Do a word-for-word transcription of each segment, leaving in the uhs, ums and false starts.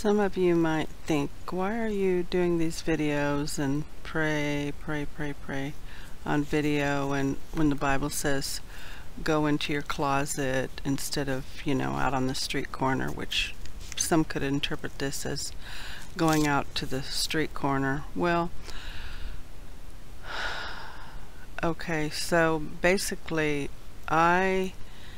Some of you might think, why are you doing these videos and pray, pray, pray, pray on video, and when the Bible says go into your closet instead of, you know, out on the street corner, which some could interpret this as going out to the street corner. Well, okay, so basically I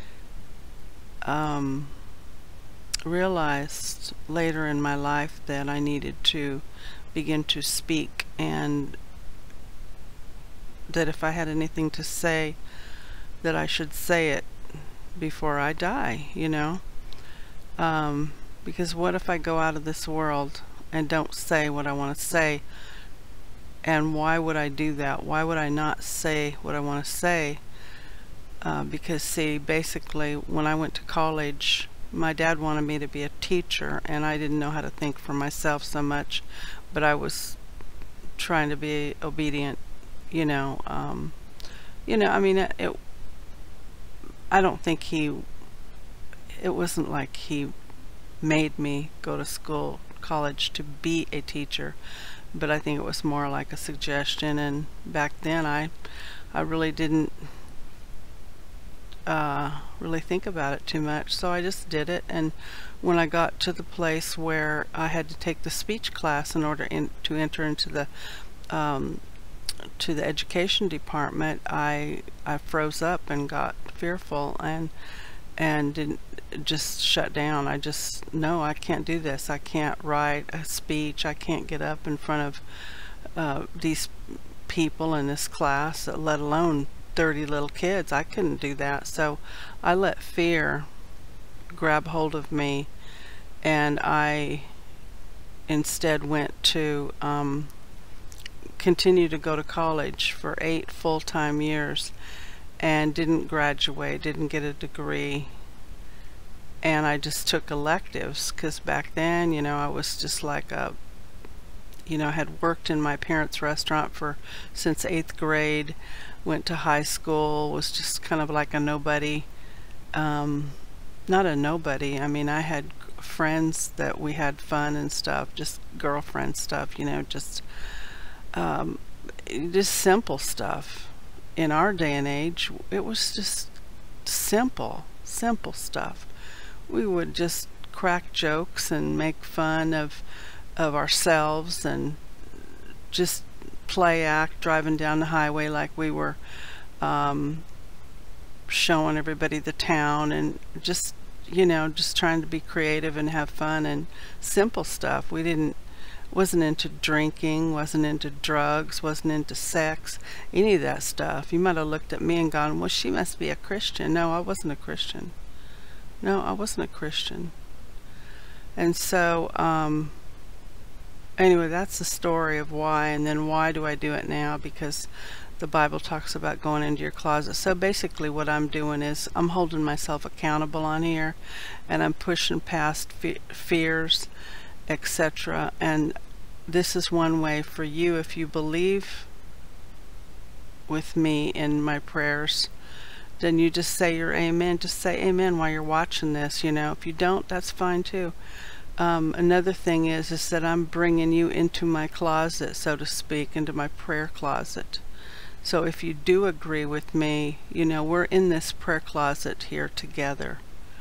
um, realized later in my life that I needed to begin to speak, and that if I had anything to say, that I should say it before I die, you know. Um, because what if I go out of this world and don't say what I want to say? And why would I do that? Why would I not say what I want to say? Uh, because see, basically when I went to college, my dad wanted me to be a teacher, and I didn't know how to think for myself so much, but I was trying to be obedient, you know. Um, you know, I mean, it, it I don't think he, it wasn't like he made me go to school, college to be a teacher, but I think it was more like a suggestion. And back then I, I really didn't uh, really think about it too much, so I just did it. And when I got to the place where I had to take the speech class in order in, to enter into the um, to the education department, I I froze up and got fearful and and didn't just shut down. I just, no, I can't do this. I can't write a speech. I can't get up in front of uh, these people in this class, let alone thirty little kids. I couldn't do that. So I let fear grab hold of me, and I instead went to um, continue to go to college for eight full-time years, and didn't graduate, didn't get a degree, and I just took electives, because back then, you know, I was just like a, you know, I had worked in my parents' restaurant for since eighth grade, went to high school, was just kind of like a nobody. Um, not a nobody, I mean, I had friends that we had fun and stuff, just girlfriend stuff, you know, just um, just simple stuff. In our day and age, it was just simple, simple stuff. We would just crack jokes and make fun of of ourselves, and just play act driving down the highway like we were um, showing everybody the town, and just, you know, just trying to be creative and have fun and simple stuff. We didn't wasn't into drinking, wasn't into drugs, wasn't into sex, any of that stuff. You might have looked at me and gone, well, she must be a Christian. No, I wasn't a Christian. No, I wasn't a Christian. And so um, anyway, that's the story of why. And then why do I do it now? Because the Bible talks about going into your closet. So basically what I'm doing is I'm holding myself accountable on here, and I'm pushing past fe fears, et cetera. And this is one way for you, if you believe with me in my prayers, then you just say your amen. Just say amen while you're watching this, you know. If you don't, that's fine too. Um, another thing is, is that I'm bringing you into my closet, so to speak, into my prayer closet. So if you do agree with me, you know, we're in this prayer closet here together.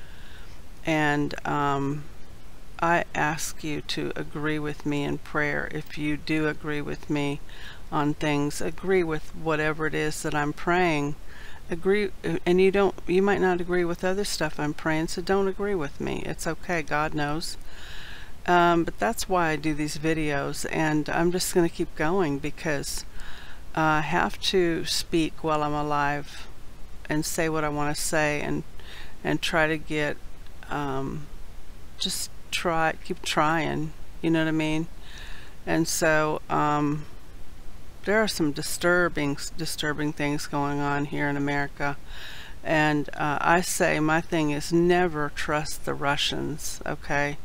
And um, I ask you to agree with me in prayer. If you do agree with me on things, agree with whatever it is that I'm praying. Agree, and you don't, you might not agree with other stuff I'm praying, so don't agree with me. It's okay, God knows. Um, but that's why I do these videos, and I'm just going to keep going, because uh, I have to speak while I'm alive and say what I want to say, and and try to get um, just try keep trying, you know what I mean. And so um, there are some disturbing disturbing things going on here in America, and uh, I say my thing is never trust the Russians, okay?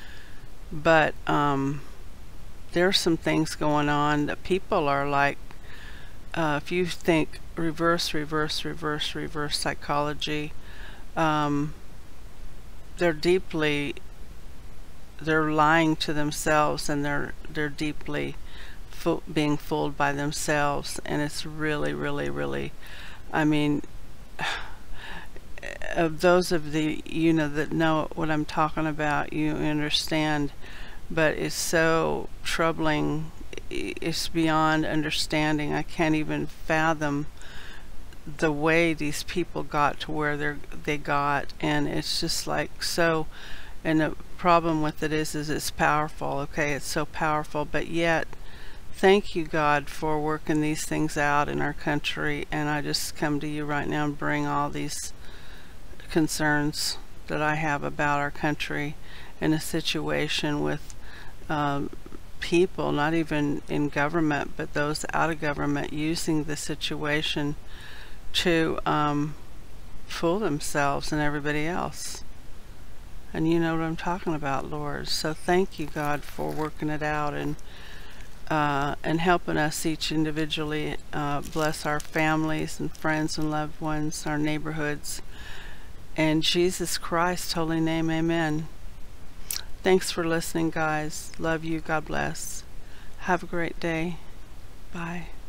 But um, there are some things going on that people are like, uh, if you think reverse reverse reverse reverse psychology, um, they're deeply they're lying to themselves, and they're they're deeply fo being fooled by themselves, and it's really, really, really, I mean, of those of the you know that know what I'm talking about, you understand, but it's so troubling. It's beyond understanding. I can't even fathom the way these people got to where they're they got, and it's just like so. And the problem with it is is it's powerful. Okay, it's so powerful, but yet thank you, God, for working these things out in our country. And I just come to you right now and bring all these concerns that I have about our country in a situation with um, people, not even in government, but those out of government, using the situation to um, fool themselves and everybody else. And you know what I'm talking about, Lord. So thank you, God, for working it out and uh, and helping us each individually. Uh, bless our families and friends and loved ones, our neighborhoods. In Jesus Christ's holy name, amen. Thanks for listening, guys. Love you. God bless. Have a great day. Bye.